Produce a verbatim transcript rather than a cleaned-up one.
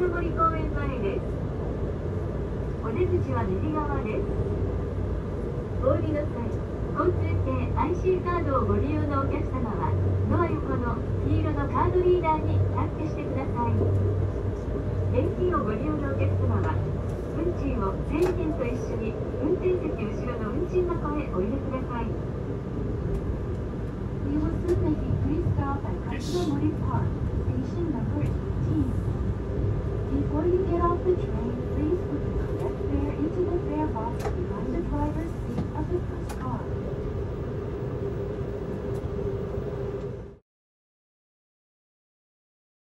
草森公園前です。お出口は右側です。お降りの際、交通系 アイシー カードをご利用のお客様は、ドア横の黄色のカードリーダーにタッチしてください。現金をご利用のお客様は、運賃を整理券と一緒に運転席後ろの運賃箱へお入れください。We will soon make a free stop at Katsunamori Park, station number eighteen. Before you get off the train, please put the correct fare into the fare box behind the